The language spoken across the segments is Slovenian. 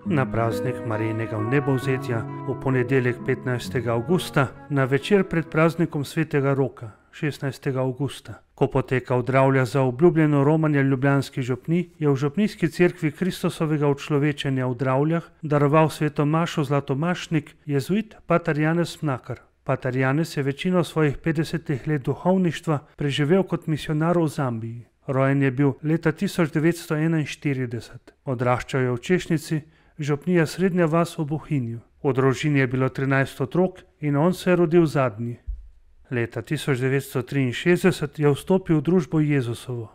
Na praznik Marijinega vnebovzetja v ponedeljek 15. avgusta, na večer pred praznikom svetega Roka 16. avgusta, ko poteka odravlja za obljubljeno romanje ljubljanskih župnij, je v župnijski cerkvi Kristusovega učlovečenja v Dravljah daroval sveto mašo zlatomašnik jezuit pater Janez Mlakar. Pater Janez je večino svojih 50 let duhovništva preživel kot misionar v Zambiji. Rojen je bil leta 1941. Odraščal je v Češnici, župnija Srednja vas v Bohinju. V družini je bilo 13 otrok in on se je rodil zadnji. Leta 1963 je vstopil v družbo Jezusovo.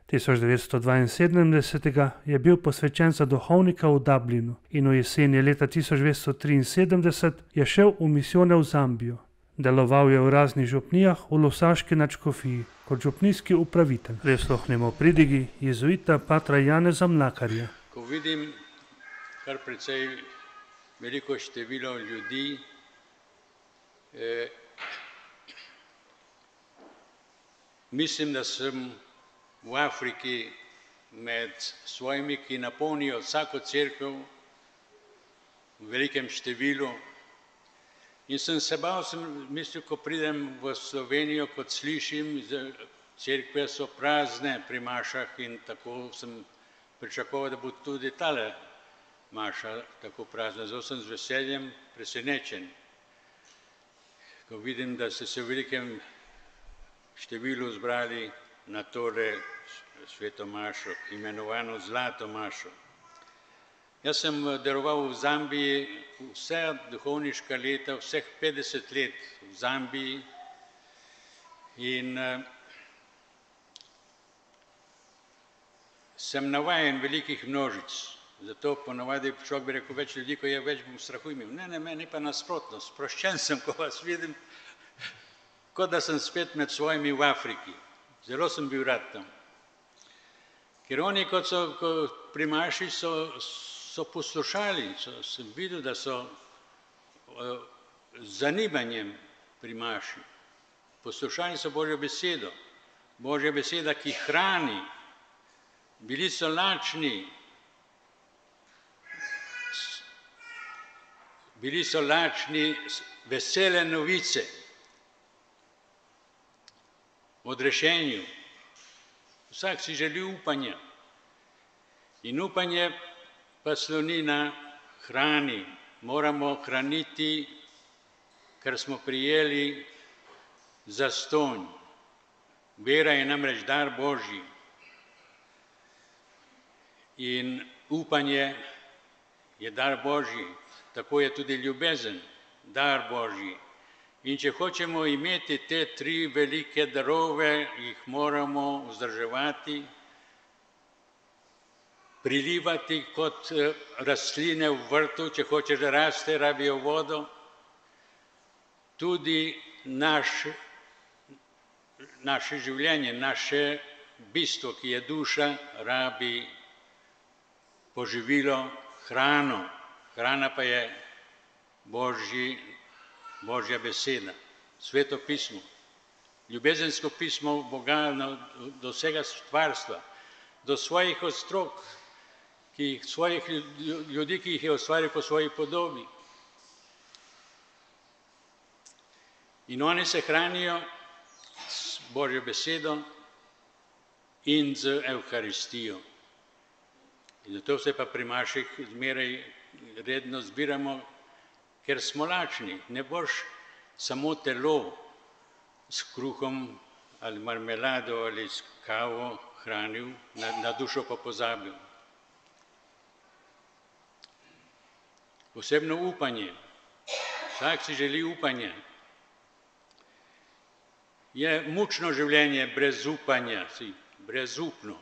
1972 je bil posvečen za duhovnika v Dublinu in v jeseni leta 1973 je šel v misijone v Zambijo. Deloval je v raznih župnijah v Losaški nadškofiji kot župnijski upravitelj. Prisluhnimo pridigi jezuita patra Janeza Mlakarja. Ko vidim kar precej veliko število ljudi, mislim, da sem v Afriki med svojimi, ki napolnijo vsako cerkev v velikem številu. In sem se bal, sem mislil, ko pridem v Slovenijo, kot slišim, cerkve so prazne pri mašah in tako sem pričakoval, da bo tudi tale maša tako prazna. Zato sem z veseljem presenečen, ko vidim, da ste se v velikem številu zbrali na tole sveto mašo, imenovano zlato mašo. Jaz sem deloval v Zambiji vse duhovniška leta, vseh 50 let v Zambiji in sem navajen velikih množic. Zato ponavadi človek bi rekel, več ljudi, ko je, več bom strahu imel. Ne, meni pa nasprotno, sproščen sem, ko vas vidim, kot da sem spet med svojimi v Afriki. Zelo sem bil rad tam. Ker oni, kot so pri maši, so poslušali, sem videl, da so z zanimanjem pri maši. Poslušali so Božjo besedo. Božja beseda, ki hrani. Bili so lačni. Bili so lačni vesele novice o odrešenju. Vsak si želi upanja. In upanje pa sloni na hrani. Moramo hraniti, kar smo prijeli zastonj. Vera je namreč dar Božji. In upanje je dar Božji. Tako je tudi ljubezen, dar Božji. In če hočemo imeti te tri velike darove, jih moramo vzdrževati, prilivati kot rastline v vrtu, če hočeš, da raste, rabijo vodo. Tudi naše življenje, naše bistvo, ki je duša, rabi poživilo, hrano. Hrana pa je Božja beseda, sveto pismo, ljubezensko pismo Boga do vsega stvarstva, do svojih otrok, svojih ljudi, ki jih je ustvaril po svoji podobi. In oni se hranijo s Božjo besedo in z Evharistijo. In zato se pa pri maših zmeraj redno zbiramo, ker smo lačni. Ne boš samo telo s kruhom ali marmelado ali s kavo hranil, na dušo pa pozabil. Posebno upanje. Vsak si želi upanja. Je mučno življenje brez upanja, brezupno.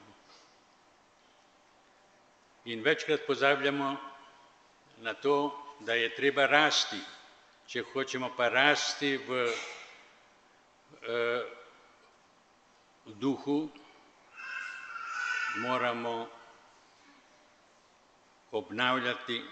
In večkrat pozabljamo na to, da je treba rasti. Če hočemo pa rasti v duhu, moramo obnavljati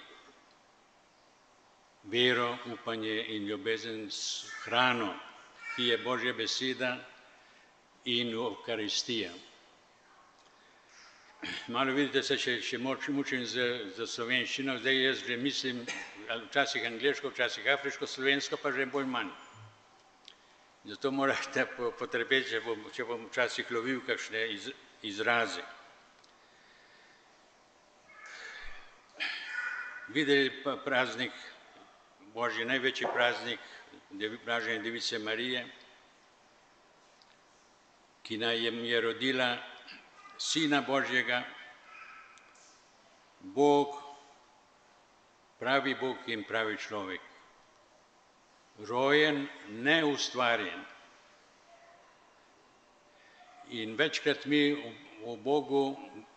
vero, upanje in ljubezen s hrano, ki je Božja beseda in Evharistija. Malo vidite se, še mučim za slovenščino, zdaj jaz že mislim včasih angleško, včasih afriško, slovensko pa že bolj manj. Zato morate potrpeti, če bom včasih lovil kakšne izraze. Videli pa praznik, Božji največji praznik, Blažene Device Marije, ki nam je rodila Sina Božjega, Bog, pravi Bog in pravi človek. Rojen, ne ustvarjen. In večkrat mi o Bogu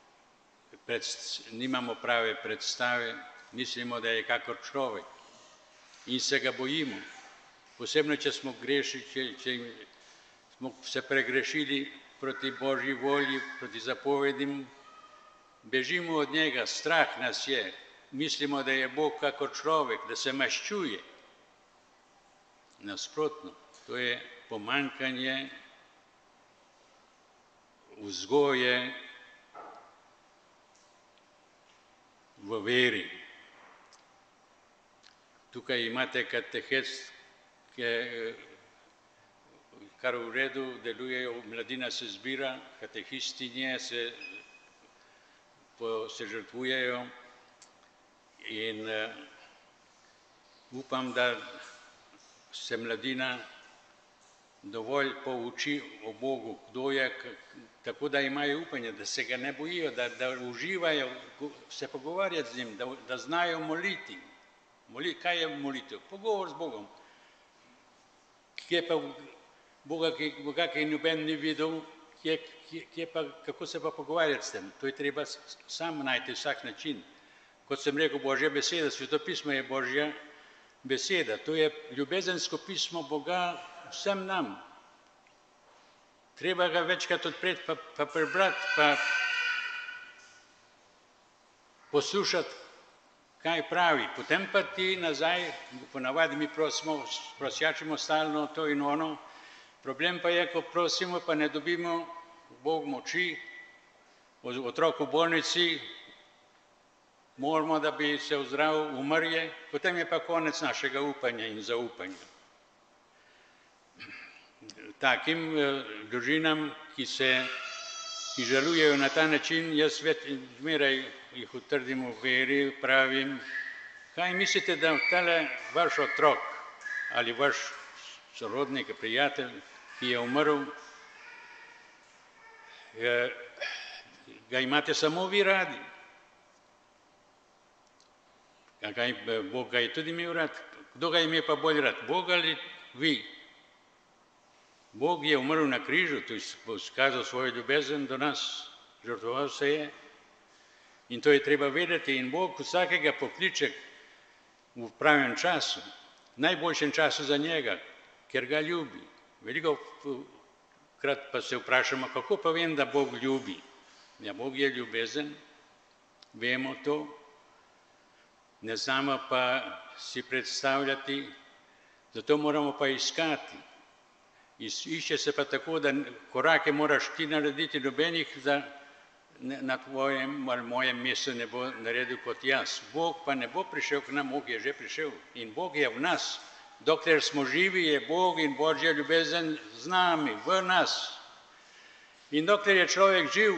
nimamo prave predstave, mislimo, da je kakor človek in se ga bojimo. Posebno, če smo grešili, če smo se pregrešili proti Božji volji, proti zapovedim, bežimo od njega, strah nas je, mislimo, da je Bog kakor človek, da se maščuje. Nasprotno, to je pomanjkanje vzgoje v veri. Tukaj imate katehest, kar v redu delujejo, mladina se zbira, katehistinje se žrtvujejo in upam, da se mladina dovolj pouči o Bogu, kdo je, tako da imajo upanje, da se ga ne bojijo, da uživajo se pogovarjati z njim, da znajo moliti. Kaj je molitev? Pogovor z Bogom. Kje pa Boga, ki noben ni videl, kako se pa pogovarjati s tem? To je treba sam najti vsak način. Kot sem rekel, Božja beseda, Svetopismo je Božja beseda. To je ljubezensko pismo Boga vsem nam. Treba ga večkrat odpreti, pa prebrati, pa poslušati, kaj pravi. Potem pa ti nazaj, ponavadi mi prosjačimo stalno to in ono. Problem pa je, ko prosimo, pa ne dobimo Bog moči, otrok v bolnici, moramo, da bi se ozdravil, umr je, potem je pa konec našega upanja in zaupanja. Takim družinam, ki žalujejo na ta način, jaz zmeraj jih utrdim v veri, pravim, kaj mislite, da tale vaš otrok ali vaš sorodnik, prijatelj, ki je umrl, ga imate samo vi radi. Bog ga je tudi imel rad. Kdo ga je imel pa bolj rad? Bog ali vi? Bog je umrl na križu, to je izkazal svojo ljubezen do nas, žrtvoval se je. In to je treba vedeti. In Bog vsakega pokliče v pravem času, najboljšem času za njega, ker ga ljubi. Veliko krat pa se vprašamo, kako pa vem, da Bog ljubi. Ja, Bog je ljubezen, vemo to, ne znamo pa si predstavljati, zato moramo pa iskati. Išče se pa tako, da korake moraš ti narediti, nobenih na tvojem ali mojem mestu ne bo naredil kot jaz. Bog pa ne bo prišel k nam, Bog je že prišel in Bog je v nas. Dokler smo živi, je Bog in Božja ljubezen z nami, v nas. In dokler je človek živ,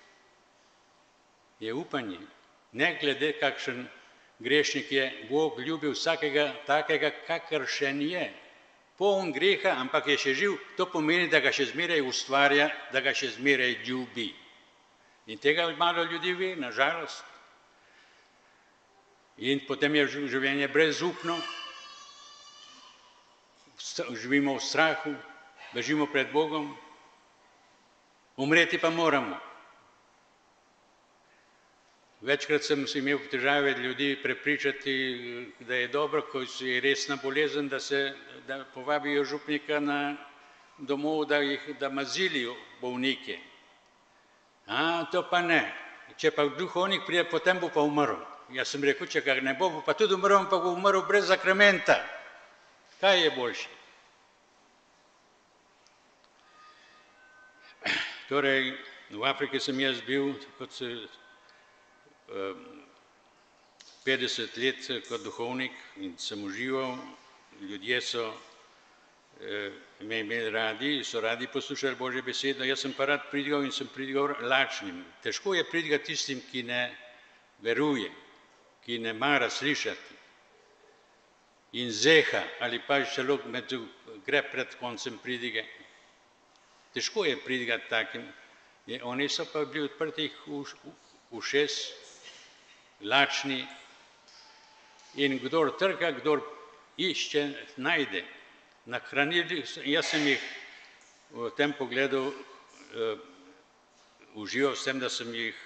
je upanje. Ne glede kakšen grešnik je, Bog ljubi vsakega takega, kakršen je. Poln greha, ampak je še živ, to pomeni, da ga še zmeraj ustvarja, da ga še zmeraj ljubi. In tega malo ljudi ve, nažalost. In potem je življenje brezupno, živimo v strahu, bežimo pred Bogom, umreti pa moramo. Večkrat sem imel težave ljudi prepričati, da je dobro, ko je resna bolezen, da povabijo župnika domov, da mazilijo bolnike. To pa ne. Če pa duhovnik pride, potem bo pa umrl. Jaz sem rekel, če ga ne bo pa tudi umrl, pa bo umrl brez sakramenta. Kaj je boljše? Torej, V Afriki sem jaz bil kot 50 let kot duhovnik in sem užival. Ljudje so me imeli radi, so radi poslušali Božjo besedo. Jaz sem pa rad pridigal in sem pridigal lačnim. Težko je pridigati tistim, ki ne veruje, ki ne mara slišati in zeha ali pa celo gre pred koncem pridige. Težko je pridigati takim. Oni so pa bili odprtih ušes, lačni in kdor trka, kdor išče, najde. Nahranili, jaz sem jih v tem pogledu užival s tem, da sem jih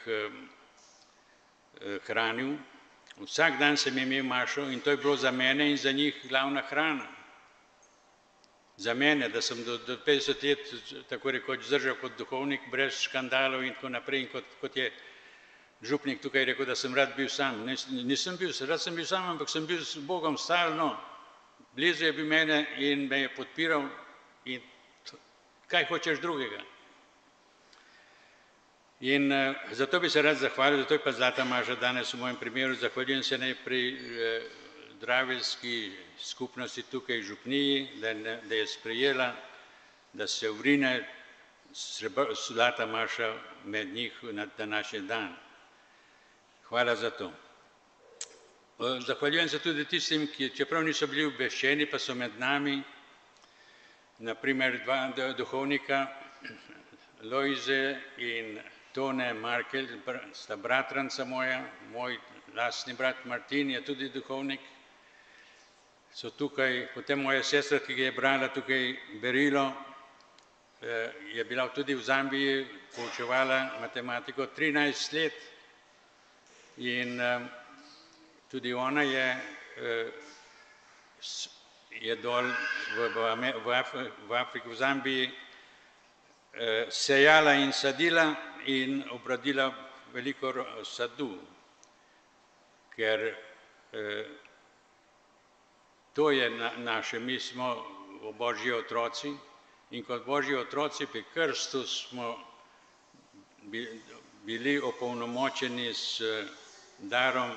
hranil. Vsak dan sem imel mašo in to je bilo za mene in za njih glavna hrana. Za mene, da sem do 50 let tako rekoč zdržal kot duhovnik brez škandalov in tako naprej. In kot je župnik tukaj rekel, da sem rad bil sam. Nisem bil, rad sem bil sam, ampak sem bil s Bogom stalno. Blizu je bil mene in me je podpiral in kaj hočeš drugega. In zato bi se rad zahvalil, zato je pa zlata maša danes v mojem primeru. Zahvaljujem se najprej draveljski skupnosti tukaj v župniji, da je sprejela, da se vrine zlata maša med njih na današnji dan. Hvala za to. Zahvaljujem se tudi tistim, ki čeprav niso bili obveščeni, pa so med nami, naprimer dva duhovnika, Lojze in Tone Markel, sta bratranca moja, moj lastni brat Martin je tudi duhovnik, so tukaj, potem moja sestra, ki je brala tukaj berilo, je bila tudi v Zambiji, poučevala matematiko 13 let in tudi ona je dol v Afriki, v Zambiji, sejala in sadila in obradila veliko sadu, ker to je naše, mi smo Božji otroci in kot Božji otroci pri krstu smo bili opolnomočeni s darom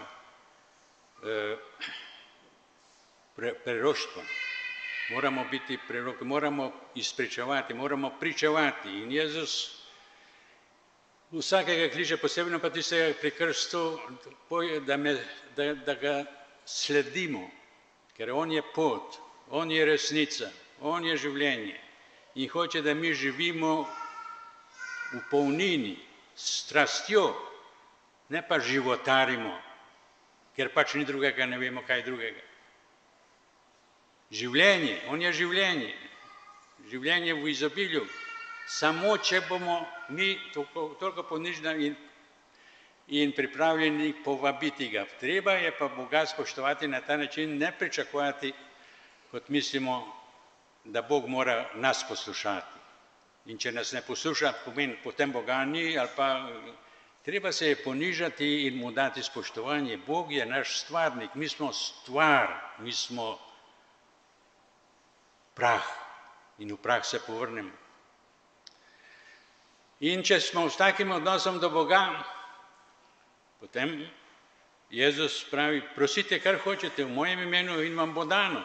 preroštva. Moramo biti preroki, moramo izpričevati, moramo pričevati. In Jezus vsakega kliče posebno, pa tistega pri krstu, da ga sledimo, ker on je pot, on je resnica, on je življenje in hoče, da mi živimo v polnini, s strastjo, ne pa životarimo, ker pač ni drugega, ne vemo kaj drugega. Življenje, on je življenje, življenje v izobilju, samo če bomo mi toliko ponižni in pripravljeni povabiti ga. Treba je pa Boga spoštovati na ta način, ne pričakovati, kot mislimo, da Bog mora nas poslušati. In če nas ne posluša, pomeni, potem Boga ni, ali pa treba se je ponižati in mu dati spoštovanje. Bog je naš stvarnik, mi smo stvar, mi smo prah in v prah se povrnemo. In če smo s takim odnosom do Boga, potem Jezus pravi, prosite, kar hočete v mojem imenu in vam bo dano.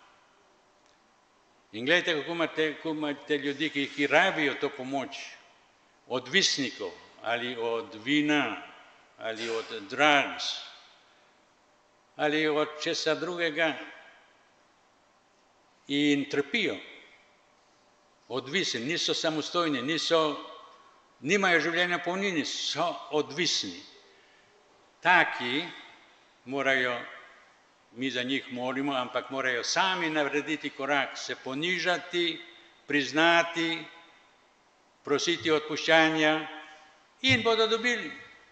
In gledajte, kako imate ljudi, ki rabijo to pomoč, odvisnikov, ali od vina, ali od drugs, ali od česa drugega in trpijo. Odvisni, niso samostojni, nimajo življenja v polnini, so odvisni. Taki morajo, mi za njih molimo, ampak morajo sami narediti korak, se ponižati, priznati, prositi odpuščanja in bodo dobili.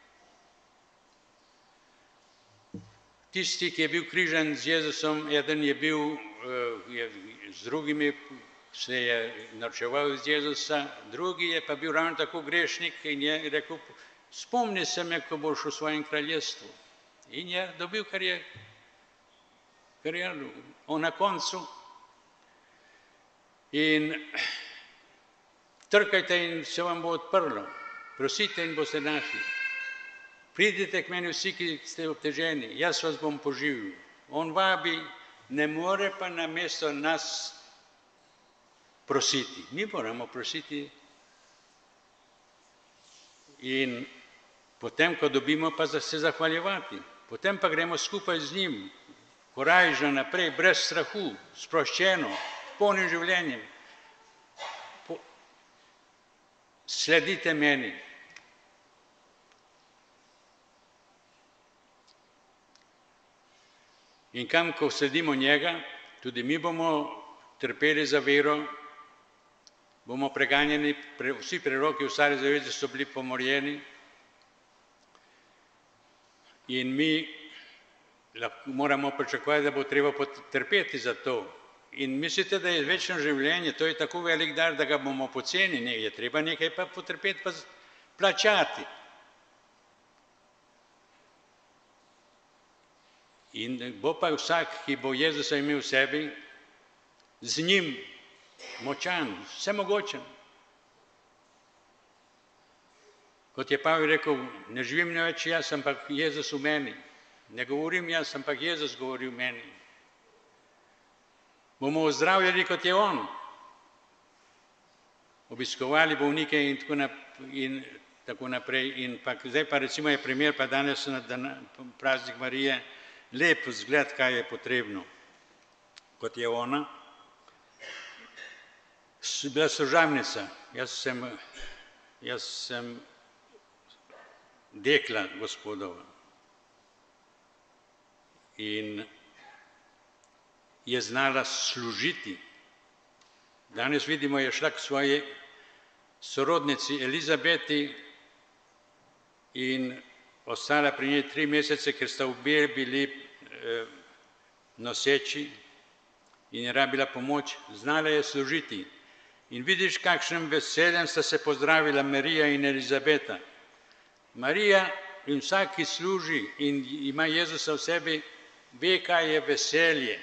Tisti, ki je bil križan z Jezusom, eden je bil z drugimi, se je norčeval iz Jezusa, drugi je pa bil ravno tako grešnik in je rekel, spomni se me, ko boš v svojem kraljestvu. In je dobil, kar je na koncu. In trkajte in se vam bo odprlo. prosite in boste našli. Pridite k meni vsi, ki ste obteženi, jaz vas bom poživil. On vabi, ne more pa namesto nas prositi. Mi moramo prositi in potem, ko dobimo, pa se zahvaljevati. Potem pa gremo skupaj z njim, korajžno naprej, brez strahu, sproščeno, polnim življenjem. Sledite meni. In kam, ko sledimo njega, tudi mi bomo trpeli za vero, bomo preganjeni, vsi preroki v Stari zavezi so bili pomorjeni in mi moramo pričakovati, da bo treba trpeti za to. In mislite, da je večno življenje, to je tako velik dar, da ga bomo poceni, ne, je treba nekaj pa potrpeti, pa plačati. In bo pa vsak, ki bo Jezusa imel v sebi, z njim močan, vsemogočen. Kot je Pavel rekel, ne živim ne več jaz, ampak Jezus v meni. Ne govorim jaz, ampak Jezus govori v meni. Bomo ozdravljali, kot je on. Obiskovali bolnike in tako naprej. In pa zdaj pa recimo je primer, pa danes na praznik Marije, lep vzgled, kaj je potrebno. Kot je ona, bila služabnica, jaz sem dekla Gospodova. In je znala služiti. Danes vidimo, je šla k svoji sorodnici Elizabeti in ostala pri njej 3 mesece, ker sta obe bili noseči in je rabila pomoč, znala je služiti. In vidiš, kakšnem veseljem sta se pozdravila Marija in Elizabeta. Marija in vsak, ki služi in ima Jezusa v sebi, ve, kaj je veselje.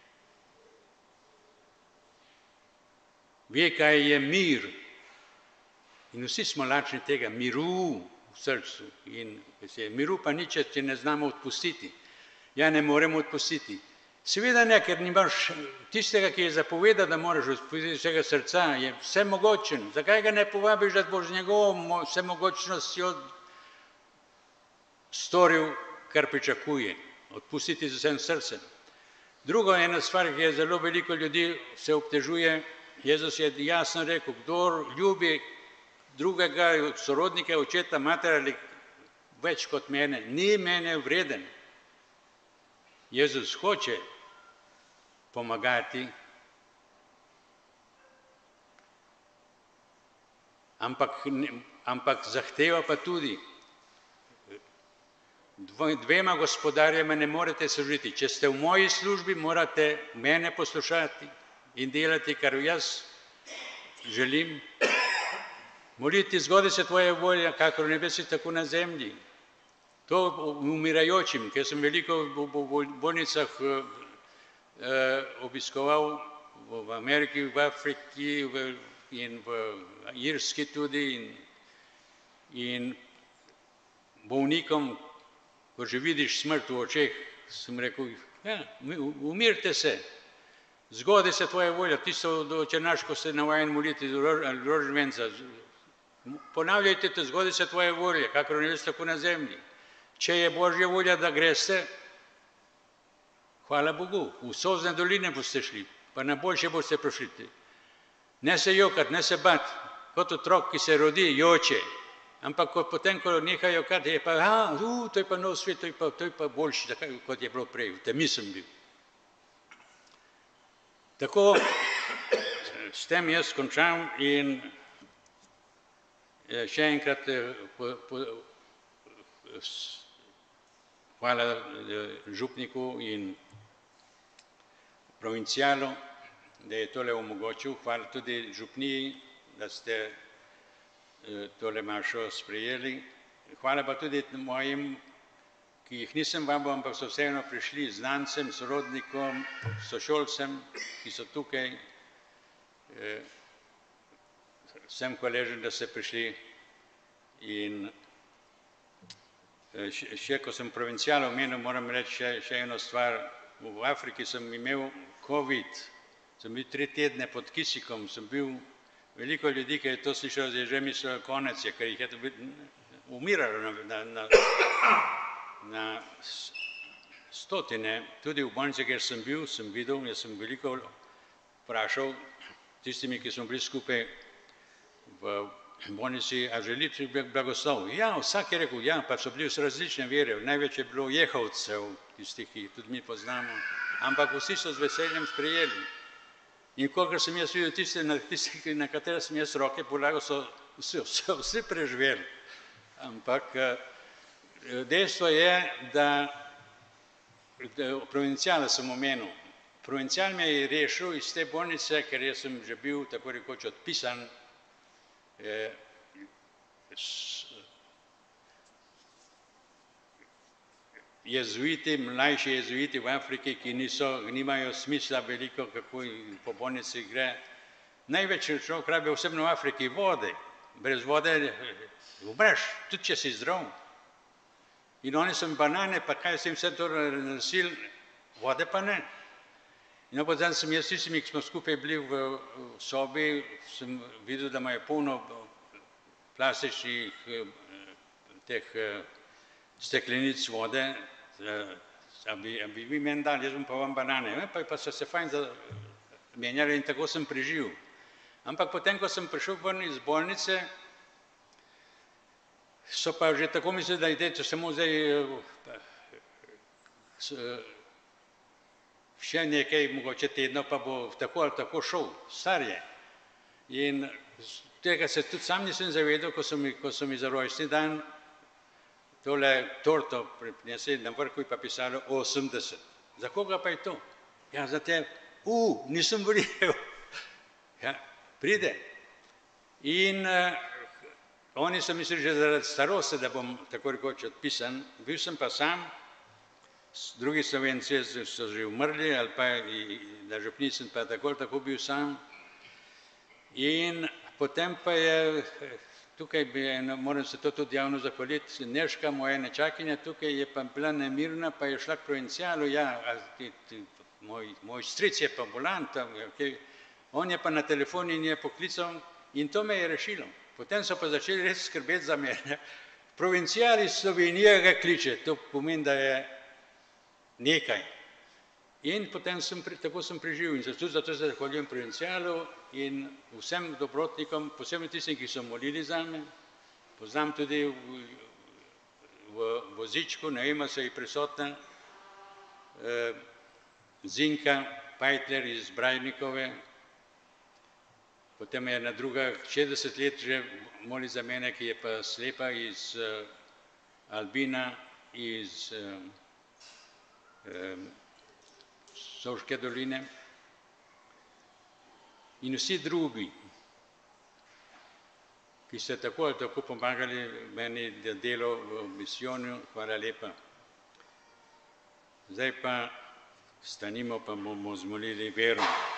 Ve, kaj je mir. In vsi smo lačni tega miru v srcu. In miru pa ni, če ne znamo odpustiti. Ja, ne moremo odpustiti. Seveda ne, ker nimaš tistega, ki je zapovedal, da moraš odpustiti vsega srca, je vsemogočen. Zakaj ga ne povabiš, da boš z njegovo vsemogočnostjo storil, kar pričakuje? Odpustiti z vsem srcem. Drugo, ena stvar, ki je zelo veliko ljudi se obtežuje, Jezus je jasno rekel, kdor ljubi drugega sorodnika, očeta, mater ali več kot mene, ni mene vreden. Jezus hoče pomagati, ampak zahteva pa tudi, dvema gospodarjema ne morete služiti. Če ste v moji službi, morate mene poslušati in delati, kar jaz želim. Moliti, zgodi se tvoja volja, kakor v nebesih, tako na zemlji. To umirajočim, ker sem veliko v bolnicah obiskoval, v Ameriki, v Afriki in v Irski tudi, in bolnikom, ko že vidiš smrt v očeh, sem rekel, ja, umirite se, zgodi se tvoja volja, tisto do černaško se navajen moliti, rožvenca, ponavljajte te, zgodi se tvoja volja, kakor ne veste, tako na zemlji. Če je Božja volja, da greste, hvala Bogu, v solzne doline boste šli, pa na boljše boste prišli. Ne se jokati, ne se bati, kot otrok, ki se rodi, joče, ampak potem, ko neha jokati, je pa, to je pa nov svet, to je pa boljši, kot je bilo prej, v temi sem bil. Tako, s tem jaz končam in še enkrat hvala župniku in provincialu, da je tole omogočil. Hvala tudi župniji, da ste tole mašo sprejeli. Hvala pa tudi mojim, ki jih nisem vabil, ampak so vseeno prišli, znancem, sorodnikom, sošolcem, ki so tukaj. Sem hvaležen, da ste prišli In še ko sem provincial omenil, moram reči še eno stvar. V Afriki sem imel COVID, sem bil 3 tedne pod kisikom, sem bil veliko ljudi, ki je to slišal, zdaj že mislil, konec je, ker jih je umiralo na stotine. Tudi v bolnici, kjer sem bil, sem videl, jaz sem veliko vprašal tistimi, ki smo bili skupaj v bolnici, a želite blagoslov? Ja, vsak je rekel, ja, pa so bili vse različne vere, največ je bilo jehovcev, tistih, ki jih tudi mi poznamo, ampak vsi so z veseljem sprejeli. In kolikor sem jaz videl tiste, na katere sem jaz roke polagal, so vsi preživeli. Ampak dejstvo je, da provinciala sem omenil. Provincial me je rešil iz te bolnice, ker jaz sem že bil tako rekoč odpisan. Jezuiti, mlajši jezuiti v Afriki, ki nimajo smisla veliko, kako po bolnici gre. Največ človek rabi osebno v Afriki vode. Brez vode umreš, tudi če si zdrav. In oni so banane, pa kaj sem vse to nasil, vode pa ne. In potem sem jaz tistimi, ki smo skupaj bili v sobi, sem videl, da imajo polno plastičnih teh steklenic vode, a bi vi meni dali, jaz bom pa vam banane. Pa so se fajn menjali in tako sem preživel. Ampak potem, ko sem prišel ven iz bolnice, so pa že tako mislili, da idete samo zdaj še nekaj, mogoče tedno, pa bo tako ali tako šel, star je. In tega se tudi sam nisem zavedal, ko so mi za rojstni dan tole torto prinesli, na vrhu je pa pisalo 80. Za koga pa je to? Ja, za te, nisem verjel. Ja, pride. In oni so mislili že zaradi starosti, da bom tako rekoč odpisan, bil sem pa sam. Drugi Slovenci so že umrli, ali pa na župni sem pa tako bil sam. In potem pa je, tukaj moram se to tudi javno zahvaliti, Nežka, moja nečakinja, tukaj je pa bila nemirna, pa je šla k provincialu, ja, moj stric je pa bolan tam, on je pa na telefon in je poklical in to me je rešilo. Potem so pa začeli res skrbeti za mene. Provincial iz Slovenije ga kliče, to pomeni, da je nekaj. In potem tako sem preživel in tudi zato se zahvaljujem provincialu in vsem dobrotnikom, posebno tistim, ki so molili zame. Poznam tudi v vozičku, ne vem, so ji prisotna, Zinka Pajtler iz Brajnikove, potem je ena druga 60 let že moli za mene, ki je pa slepa iz Albina, iz Soške doline in vsi drugi, ki ste tako ali tako pomagali meni delo v misijonu, hvala lepa. Zdaj pa stanimo, pa bomo zmolili vero.